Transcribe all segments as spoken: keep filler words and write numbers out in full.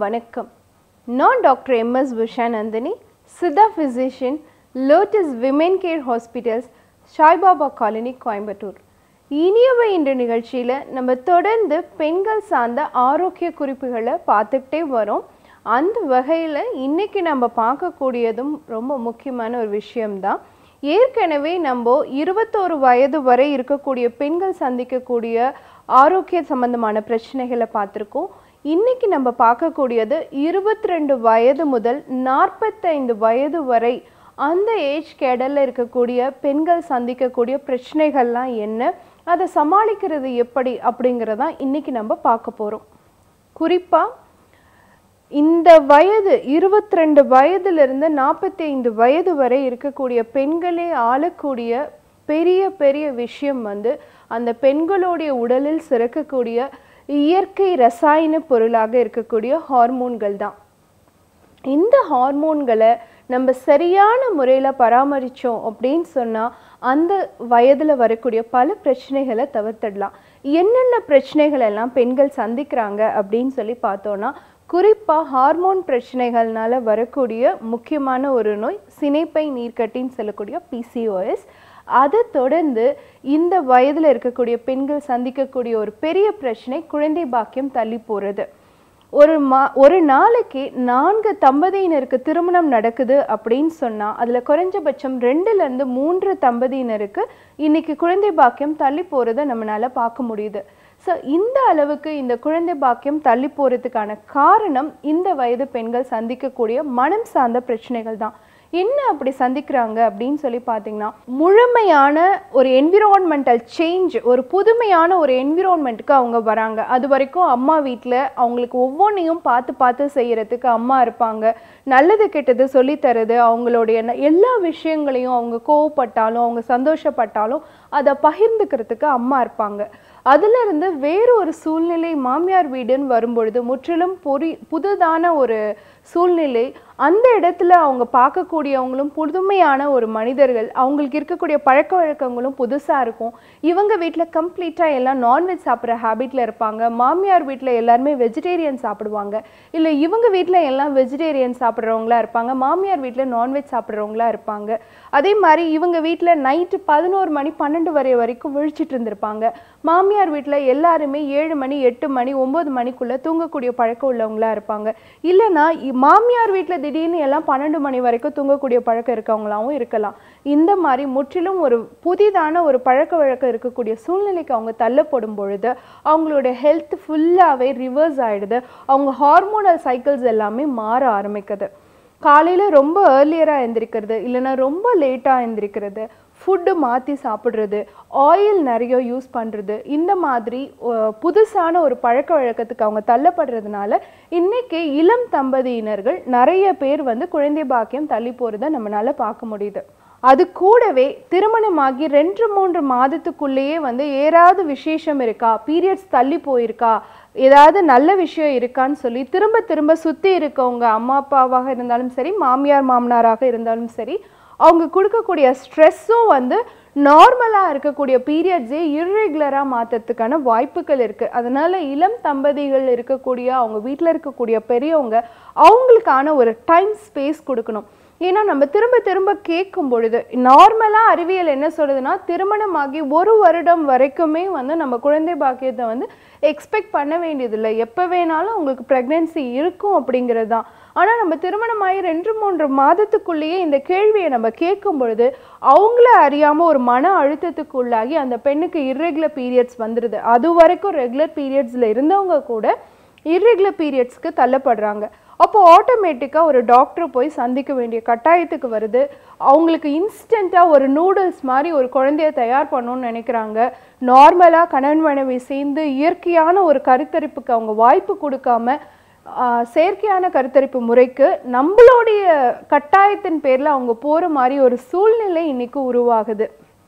வணக்கம். நான் doctor M S Ushanandini, Siddha physician, Lotus Women Care Hospitals, Saibaba colony, Coimbatore. இனியவை என்ற நிகழ்ச்சியில் நம்ம தொடர்ந்து பெண்கள் சார்ந்த ஆரோக்கிய குறிப்புகளை பார்த்துக்கிட்டே வரோம். அந்த வகையில் இன்றைக்கி நம்ம பார்க்கக்கூடியதும் ரொம்ப முக்கியமான ஒரு விஷயம்தான். ஏற்கனவே நம்ம இருபத்தோரு வயது வரை இருக்கக்கூடிய பெண்கள் சந்திக்கக்கூடிய ஆரோக்கிய சம்பந்தமான பிரச்சனைகளை பார்த்துருக்கோம். இன்றைக்கி நம்ம பார்க்கக்கூடியது இருபத்தி ரெண்டு வயது முதல் நாற்பத்தைந்து வயது வரை அந்த ஏஜ் கேடரில் இருக்கக்கூடிய பெண்கள் சந்திக்கக்கூடிய பிரச்சனைகள்லாம் என்ன, அதை சமாளிக்கிறது எப்படி அப்படிங்கிறதான் இன்றைக்கி நம்ம பார்க்க போகிறோம். குறிப்பாக இந்த வயது இருபத்தி ரெண்டு வயதிலிருந்து நாற்பத்தி ஐந்து வயது வரை இருக்கக்கூடிய பெண்களே ஆளக்கூடிய பெரிய பெரிய விஷயம் வந்து அந்த பெண்களுடைய உடலில் சுரக்கக்கூடிய இயற்கை ரசாயன பொருளாக இருக்கக்கூடிய ஹார்மோன்கள் தான். இந்த ஹார்மோன்களை நம்ம சரியான முறையில் பராமரித்தோம் அப்படின்னு சொன்னால் அந்த வயதில் வரக்கூடிய பல பிரச்சனைகளை தவிர்த்திடலாம். என்னென்ன பிரச்சனைகள் எல்லாம் பெண்கள் சந்திக்கிறாங்க அப்படின்னு சொல்லி பார்த்தோன்னா, குறிப்பாக ஹார்மோன் பிரச்சனைகள்னால வரக்கூடிய முக்கியமான ஒரு நோய் சினைப்பை நீர்க்கட்டின்னு சொல்லக்கூடிய பி சி ஓ எஸ். அதை தொடர்ந்து இந்த வயதில் இருக்கக்கூடிய பெண்கள் சந்திக்கக்கூடிய ஒரு பெரிய பிரச்சனை குழந்தை பாக்கியம் தள்ளி போகிறது. ஒரு மா ஒரு நாளைக்கு நான்கு தம்பதியினருக்கு திருமணம் நடக்குது அப்படின்னு சொன்னால் அதில் குறைஞ்சபட்சம் ரெண்டுலேருந்து மூன்று தம்பதியினருக்கு இன்றைக்கி குழந்தை பாக்கியம் தள்ளி போகிறத நம்மளால் பார்க்க முடியுது. ஸோ இந்த அளவுக்கு இந்த குழந்தை பாக்கியம் தள்ளி போகிறதுக்கான காரணம் இந்த வயது பெண்கள் சந்திக்கக்கூடிய மனம் சார்ந்த பிரச்சனைகள் தான். என்ன அப்படி சந்திக்கிறாங்க அப்படின்னு சொல்லி பார்த்தீங்கன்னா, முழுமையான ஒரு என்விரான்மெண்டல் சேஞ்ச், ஒரு புதுமையான ஒரு என்விரான்மெண்ட்டுக்கு அவங்க வராங்க. அது வரைக்கும் அம்மா வீட்டில் அவங்களுக்கு ஒவ்வொன்றையும் பார்த்து பார்த்து செய்கிறதுக்கு அம்மா இருப்பாங்க. நல்லது கெட்டது சொல்லித்தரது, அவங்களுடைய எல்லா விஷயங்களையும் அவங்க கோவப்பட்டாலும் அவங்க சந்தோஷப்பட்டாலும் அதை பகிர்ந்துக்கிறதுக்கு அம்மா இருப்பாங்க. அதிலிருந்து வேறு ஒரு சூழ்நிலை மாமியார் வீடுன்னு வரும்பொழுது முற்றிலும் பொறி புதுதான ஒரு சூழ்நிலை. அந்த இடத்துல அவங்க பார்க்கக்கூடியவங்களும் புதுமையான ஒரு மனிதர்கள், அவங்களுக்கு இருக்கக்கூடிய பழக்க வழக்கங்களும் புதுசாக இருக்கும். இவங்க வீட்டில் கம்ப்ளீட்டாக எல்லாம் நான்வெஜ் சாப்பிட்ற ஹேபிட்டில் இருப்பாங்க. மாமியார் வீட்டில் எல்லாருமே வெஜிடேரியன் சாப்பிடுவாங்க. இல்லை இவங்க வீட்டில் எல்லாம் வெஜிடேரியன் சாப்பிட்றவங்களா இருப்பாங்க, மாமியார் வீட்டில் நான்வெஜ் சாப்பிட்றவங்களா இருப்பாங்க. அதே மாதிரி இவங்க வீட்டில் நைட்டு பதினோரு மணி பன்னெண்டு வரை வரைக்கும் விழிச்சிட்டு இருந்திருப்பாங்க. மாமியார் வீட்டில் எல்லாருமே ஏழு மணி எட்டு மணி ஒம்பது மணிக்குள்ளே தூங்கக்கூடிய பழக்கம் உள்ளவங்களா இருப்பாங்க. இல்லைனா மாமியார் வீட்டில் திடீர்னு எல்லாம் பன்னெண்டு மணி வரைக்கும் தூங்கக்கூடிய பழக்கம் இருக்கவங்களாகவும் இருக்கலாம். இந்த மாதிரி முற்றிலும் ஒரு புதிதான ஒரு பழக்க வழக்கம் இருக்கக்கூடிய சூழ்நிலைக்கு அவங்க தள்ளப்படும் பொழுது அவங்களுடைய ஹெல்த் ஃபுல்லாகவே ரிவர்ஸ் ஆகிடுது. அவங்க ஹார்மோனல் சைக்கிள்ஸ் எல்லாமே மாற ஆரம்பிக்குது. காலையில் ரொம்ப ஏர்லியராக எழுந்திரிக்கிறது, இல்லைன்னா ரொம்ப லேட்டாக எழுந்திரிக்கிறது, ஃபுட்டு மாற்றி சாப்பிட்றது, ஆயில் நிறைய யூஸ் பண்ணுறது, இந்த மாதிரி புதுசான ஒரு பழக்க வழக்கத்துக்கு அவங்க தள்ளப்படுறதுனால இன்றைக்கி இளம் தம்பதியினர்கள் நிறைய பேர் வந்து குழந்தை பாக்கியம் தள்ளி போகிறத நம்மளால் பார்க்க முடியுது. அது கூடவே திருமணமாகி ரெண்டு மூன்று மாதத்துக்குள்ளேயே வந்து ஏதாவது விசேஷம் இருக்கா, பீரியட்ஸ் தள்ளி போயிருக்கா, ஏதாவது நல்ல விஷயம் இருக்கான்னு சொல்லி திரும்ப திரும்ப சுற்றி இருக்கவங்க அம்மா அப்பாவாக இருந்தாலும் சரி, மாமியார் மாமனாராக இருந்தாலும் சரி, அவங்க கொடுக்கக்கூடிய ஸ்ட்ரெஸ்ஸும் வந்து நார்மலாக இருக்கக்கூடிய பீரியட்ஸே இர்ரெகுலராக மாற்றுறதுக்கான வாய்ப்புகள் இருக்குது. அதனால் இளம் தம்பதிகள் இருக்கக்கூடிய அவங்க வீட்டில் இருக்கக்கூடிய பெரியவங்க அவங்களுக்கான ஒரு டைம் ஸ்பேஸ் கொடுக்கணும். ஏன்னா நம்ம திரும்ப திரும்ப கேட்கும் பொழுது நார்மலாக அறிவியல் என்ன சொல்லுதுன்னா, திருமணமாகி ஒரு வருடம் வரைக்குமே வந்து நம்ம குழந்தை பாக்கியத்தை வந்து எக்ஸ்பெக்ட் பண்ண வேண்டியதில்லை, எப்போ வேணாலும் உங்களுக்கு ப்ரெக்னென்சி இருக்கும் அப்படிங்கிறது தான். ஆனால் நம்ம திருமணமாகி ரெண்டு மூன்று மாதத்துக்குள்ளேயே இந்த கேள்வியை நம்ம கேட்கும் பொழுது அவங்கள அறியாமல் ஒரு மன அழுத்தத்துக்கு உள்ளாகி அந்த பெண்ணுக்கு இர்ரெகுலர் பீரியட்ஸ் வந்துடுது. அது வரைக்கும் ரெகுலர் பீரியட்ஸில் இருந்தவங்க கூட இர்ரெகுலர் பீரியட்ஸ்க்கு தள்ளப்படுறாங்க. அப்போ ஆட்டோமேட்டிக்காக ஒரு டாக்டரை போய் சந்திக்க வேண்டிய கட்டாயத்துக்கு வருது. அவங்களுக்கு இன்ஸ்டண்ட்டாக ஒரு நூடுல்ஸ் மாதிரி ஒரு குழந்தைய தயார் பண்ணணும்னு நினைக்கிறாங்க. நார்மலாக கணவன் மனைவி சேர்ந்து இயற்கையான ஒரு கருத்தரிப்புக்கு அவங்க வாய்ப்பு கொடுக்காம செயற்கையான கருத்தரிப்பு முறைக்கு நம்மளுடைய கட்டாயத்தின் பேரில் அவங்க போகிற மாதிரி ஒரு சூழ்நிலை இன்றைக்கி உருவாகுது.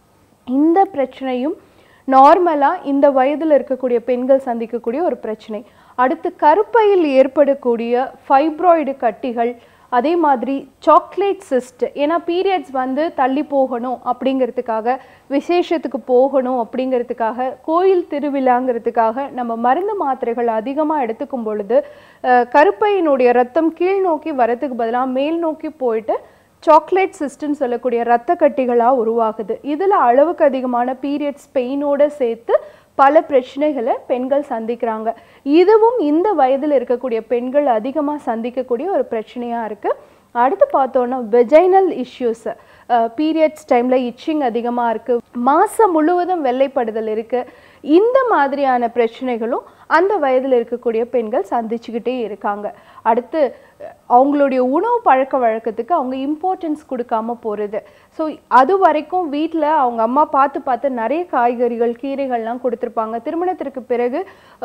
இந்த பிரச்சனையும் நார்மலாக இந்த வயதில் இருக்கக்கூடிய பெண்கள் சந்திக்கக்கூடிய ஒரு பிரச்சனை. அடுத்து கருப்பையில் ஏற்படக்கூடிய ஃபைப்ராய்டு கட்டிகள், அதே மாதிரி சாக்லேட் சிஸ்ட், ஏன்னா பீரியட்ஸ் வந்து தள்ளி போகணும் அப்படிங்கிறதுக்காக, விசேஷத்துக்கு போகணும் அப்படிங்கிறதுக்காக, கோயில் திருவிழாங்கிறதுக்காக நம்ம மருந்து மாத்திரைகள் அதிகமாக எடுத்துக்கும் பொழுது கருப்பையினுடைய ரத்தம் கீழ் நோக்கி வரத்துக்கு பதிலாக மேல் நோக்கி போயிட்டு சாக்லேட் சிஸ்ட்னு சொல்லக்கூடிய இரத்த கட்டிகளாக உருவாகுது. இதில் அளவுக்கு அதிகமான பீரியட்ஸ் பெயினோடு சேர்த்து பல பிரச்சனைகளை பெண்கள் சந்திக்கிறாங்க. இதுவும் இந்த வயதில் இருக்கக்கூடிய பெண்கள் அதிகமாக சந்திக்கக்கூடிய ஒரு பிரச்சனையாக இருக்குது. அடுத்து பார்த்தோன்னா வெஜைனல் இஷ்யூஸ், பீரியட்ஸ் டைமில் இச்சிங் அதிகமாக இருக்குது, மாதம் முழுவதும் வெள்ளைப்படுதல் இருக்குது. இந்த மாதிரியான பிரச்சனைகளும் அந்த வயதில் இருக்கக்கூடிய பெண்கள் சந்திச்சுக்கிட்டே இருக்காங்க. அடுத்து அவங்களுடைய உணவு பழக்க வழக்கத்துக்கு அவங்க இம்பார்ட்டன்ஸ் கொடுக்காம போகிறது. ஸோ அது வரைக்கும் வீட்டில் அவங்க அம்மா பார்த்து பார்த்து நிறைய காய்கறிகள் கீரைகள்லாம் கொடுத்துருப்பாங்க. திருமணத்திற்கு பிறகு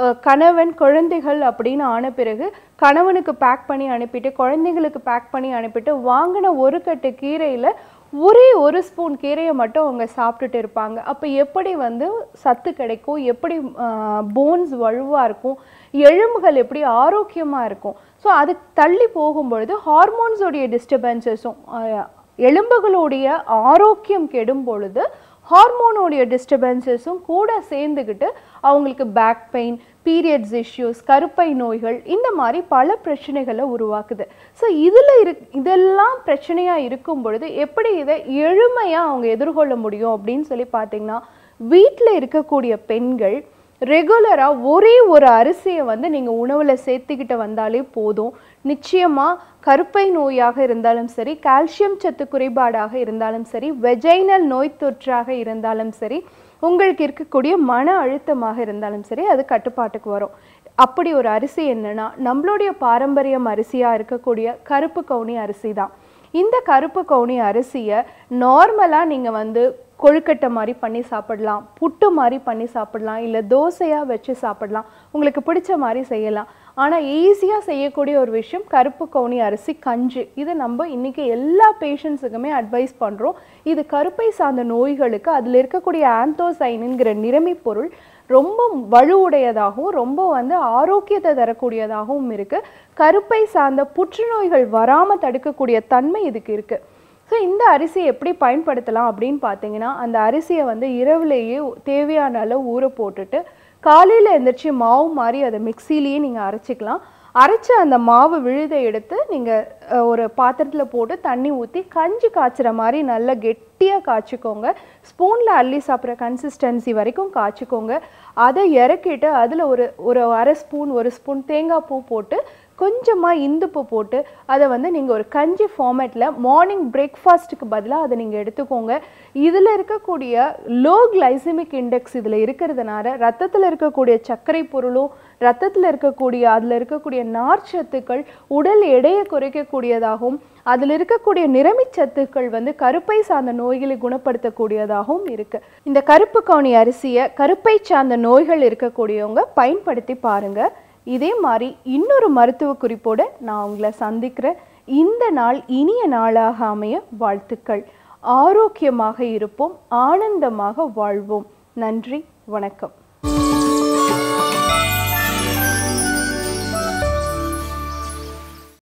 கணவன் குழந்தைகள் அப்படின்னு ஆன பிறகு கணவனுக்கு பேக் பண்ணி அனுப்பிட்டு குழந்தைங்களுக்கு பேக் பண்ணி அனுப்பிட்டு வாங்கின ஒரு கட்டு கீரையில் ஒரே ஒரு ஸ்பூன் கீரையை மட்டும் அவங்க சாப்பிட்டுட்டு இருப்பாங்க. அப்போ எப்படி வந்து சத்து கிடைக்கும், எப்படி போன்ஸ் வலுவாக இருக்கும், எலும்புகள் எப்படி ஆரோக்கியமாக இருக்கும். ஸோ அது தள்ளி போகும்பொழுது ஹார்மோன்ஸோடைய டிஸ்டர்பன்சஸும் எலும்புகளுடைய ஆரோக்கியம் கெடும் பொழுது ஹார்மோனோடைய டிஸ்டர்பன்சஸும் கூட சேர்ந்துக்கிட்டு அவங்களுக்கு பேக் பெயின், பீரியட்ஸ் இஷ்யூஸ், கருப்பை நோய்கள், இந்த மாதிரி பல பிரச்சனைகளை உருவாக்குது. ஸோ இதில் இரு இதெல்லாம் பிரச்சனையாக இருக்கும் பொழுது எப்படி இதை எளிமையாக அவங்க எதிர்கொள்ள முடியும் அப்படின்னு சொல்லி பார்த்தீங்கன்னா, வீட்டில் இருக்கக்கூடிய பெண்கள் ரெகுலராக ஒரே ஒரு அரிசியை வந்து நீங்கள் உணவில் சேர்த்துக்கிட்டு வந்தாலே போதும். நிச்சயமாக கருப்பை நோயாக இருந்தாலும் சரி, கால்சியம் சத்து குறைபாடாக இருந்தாலும் சரி, வெஜைனல் நோய் தொற்றாக இருந்தாலும் சரி, உங்களுக்கு இருக்கக்கூடிய மன அழுத்தமாக இருந்தாலும் சரி, அது கட்டுப்பாட்டுக்கு வரும். அப்படி ஒரு அரிசி என்னன்னா நம்மளுடைய பாரம்பரியம் அரிசியாக இருக்கக்கூடிய கருப்பு கவுனி அரிசி தான். இந்த கருப்பு கவுனி அரிசியை நார்மலாக நீங்கள் வந்து கொழுக்கட்டை மாதிரி பண்ணி சாப்பிடலாம், புட்டு மாதிரி பண்ணி சாப்பிடலாம், இல்லை தோசையாக வச்சு சாப்பிடலாம், உங்களுக்கு பிடிச்ச மாதிரி செய்யலாம். ஆனால் ஈஸியாக செய்யக்கூடிய ஒரு விஷயம் கருப்பு கவுனி அரிசி கஞ்சி. இது நம்ம இன்றைக்கி எல்லா பேஷண்ட்ஸுக்குமே அட்வைஸ் பண்ணுறோம். இது கருப்பை சார்ந்த நோய்களுக்கு அதில் இருக்கக்கூடிய ஆந்தோசைனுங்கிற நிறமி பொருள் ரொம்ப வலுவுடையதாகவும் ரொம்ப வந்து ஆரோக்கியத்தை தரக்கூடியதாகவும் இருக்குது. கருப்பை சார்ந்த புற்றுநோய்கள் வராமல் தடுக்கக்கூடிய தன்மை இதுக்கு இருக்குது. ஸோ இந்த அரிசியை எப்படி பயன்படுத்தலாம் அப்படின்னு பார்த்தீங்கன்னா, அந்த அரிசியை வந்து இரவுலேயே தேவையான அளவு ஊற போட்டுட்டு காலையில் எழுந்திரிச்சி மாவு மாதிரி அதை மிக்சிலேயே நீங்கள் அரைச்சிக்கலாம். அரைச்ச அந்த மாவு விழுதை எடுத்து நீங்கள் ஒரு பாத்திரத்தில் போட்டு தண்ணி ஊற்றி கஞ்சி காய்ச்சுற மாதிரி நல்லா கெட்டியாக காய்ச்சிக்கோங்க. ஸ்பூனில் அள்ளி சாப்பிட்ற கன்சிஸ்டன்சி வரைக்கும் காய்ச்சிக்கோங்க. அதை இறக்கிட்டு அதில் ஒரு ஒரு அரை ஸ்பூன் ஒரு ஸ்பூன் தேங்காய் பூ போட்டு கொஞ்சமாக இந்துப்பு போட்டு அதை வந்து நீங்கள் ஒரு கஞ்சி ஃபார்மேட்டில் மார்னிங் பிரேக்ஃபாஸ்ட்டுக்கு பதிலாக அதை நீங்கள் எடுத்துக்கோங்க. இதில் இருக்கக்கூடிய லோ கிளைசிமிக் இண்டெக்ஸ் இதில் இருக்கிறதுனால ரத்தத்தில் இருக்கக்கூடிய சர்க்கரை பொருளும் ரத்தத்தில் இருக்கக்கூடிய அதில் இருக்கக்கூடிய நார்ச்சத்துக்கள் உடல் எடையை குறைக்கக்கூடியதாகவும் அதில் இருக்கக்கூடிய நிறமிச்சத்துக்கள் வந்து கருப்பை சார்ந்த நோய்களை குணப்படுத்தக்கூடியதாகவும் இருக்குது. இந்த கருப்பு கவுனி அரிசியை கருப்பை சார்ந்த நோய்கள் இருக்கக்கூடியவங்க பயன்படுத்தி பாருங்கள். இதே மாதிரி இன்னொரு மருத்துவ குறிப்போடு நான் உங்களை சந்திக்கிறேன். இந்த நாள் இனிய நாளாக அமைய வாழ்த்துக்கள். ஆரோக்கியமாக இருப்போம், ஆனந்தமாக வாழ்வோம். நன்றி, வணக்கம்.